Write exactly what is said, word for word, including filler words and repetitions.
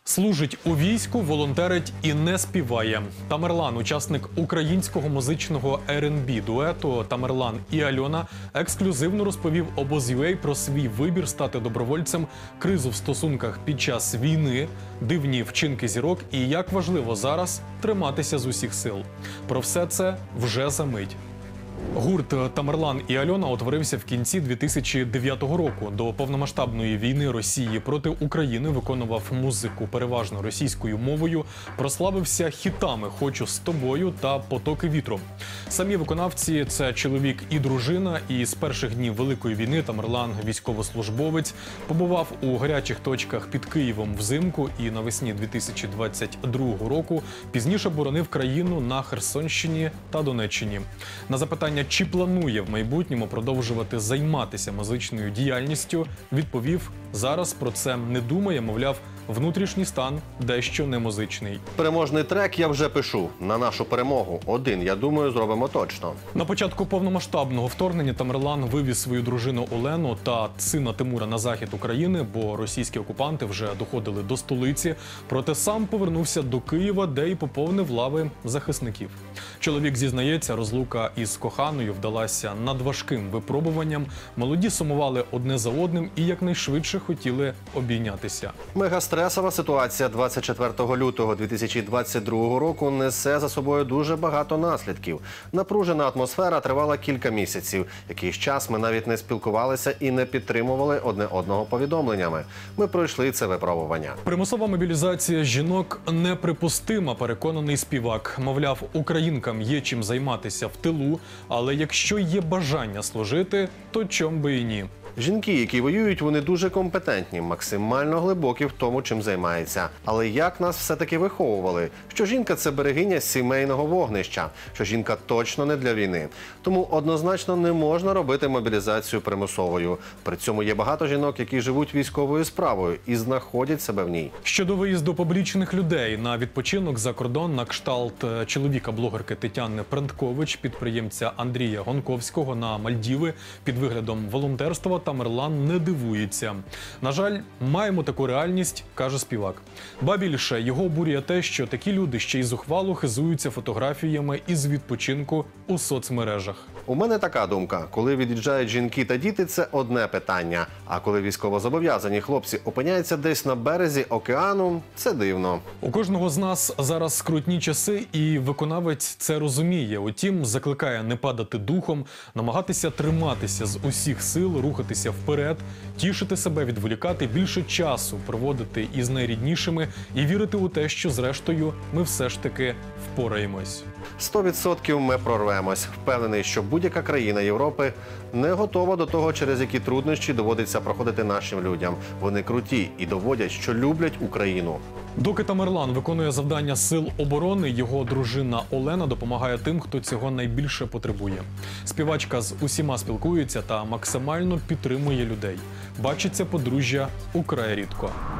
Служить у війську, волонтерить і не співає. Тамерлан, учасник українського музичного ер енд бі дуету «Тамерлан і Альона», ексклюзивно розповів обоз.ю.а про свій вибір стати добровольцем, кризу в стосунках під час війни, дивні вчинки зірок і як важливо зараз триматися з усіх сил. Про все це вже за мить. Гурт «Тамерлан і Альона» утворився в кінці дві тисячі дев'ятого року. До повномасштабної війни Росії проти України виконував музику переважно російською мовою, прославився хітами «Хочу з тобою» та «Потоки вітру». Самі виконавці – це чоловік і дружина, і з перших днів Великої війни Тамерлан – військовослужбовець, побував у гарячих точках під Києвом взимку і навесні дві тисячі двадцять другого року пізніше боронив країну на Херсонщині та Донеччині. На запитання, чи планує в майбутньому продовжувати займатися музичною діяльністю, відповів: зараз про це не думає, мовляв, внутрішній стан дещо не музичний. Переможний трек я вже пишу. На нашу перемогу. Один, я думаю, зробимо точно. На початку повномасштабного вторгнення Тамерлан вивіз свою дружину Олену та сина Тимура на захід України, бо російські окупанти вже доходили до столиці. Проте сам повернувся до Києва, де й поповнив лави захисників. Чоловік зізнається, розлука із коханою вдалася надважким випробуванням. Молоді сумували одне за одним і якнайшвидше хотіли обійнятися. Мегастресова ситуація двадцять четвертого лютого дві тисячі двадцять другого року несе за собою дуже багато наслідків. Напружена атмосфера тривала кілька місяців. Якийсь час ми навіть не спілкувалися і не підтримували одне одного повідомленнями. Ми пройшли це випробування. Примусова мобілізація жінок неприпустима, переконаний співак. Мовляв, українкам є чим займатися в тилу, але якщо є бажання служити, то чом би і ні. Жінки, які воюють, вони дуже компетентні, максимально глибокі в тому, чим займаються. Але як нас все-таки виховували? Що жінка – це берегиня сімейного вогнища, що жінка точно не для війни. Тому однозначно не можна робити мобілізацію примусовою. При цьому є багато жінок, які живуть військовою справою і знаходять себе в ній. Щодо виїзду публічних людей на відпочинок за кордон на кшталт чоловіка-блогерки Тетяни Прандкович, підприємця Андрія Гонковського на Мальдіви під виглядом волонтерства, Тамерлан не дивується. На жаль, маємо таку реальність, каже співак. Ба більше, його обурює те, що такі люди ще й зухвало хизуються фотографіями із відпочинку у соцмережах. У мене така думка. Коли від'їжджають жінки та діти – це одне питання. А коли військовозобов'язані хлопці опиняються десь на березі океану – це дивно. У кожного з нас зараз скрутні часи, і виконавець це розуміє. Утім, закликає не падати духом, намагатися триматися з усіх сил, рухатися вперед, тішити себе, відволікати, більше часу проводити із найріднішими і вірити у те, що зрештою ми все ж таки впораємось. Сто відсотків ми прорвемось. Впевнений, що будь-яка країна Європи не готова до того, через які труднощі доводиться проходити нашим людям. Вони круті і доводять, що люблять Україну. Доки Тамерлан виконує завдання сил оборони, його дружина Олена допомагає тим, хто цього найбільше потребує. Співачка з усіма спілкується та максимально підтримує людей. Бачиться подружжя украй рідко.